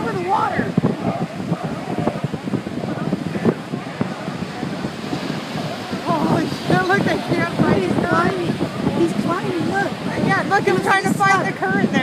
over the water. Oh, shit, look, they can't fight. He's climbing. He's climbing, look. Yeah, look, I'm trying to fight the current there.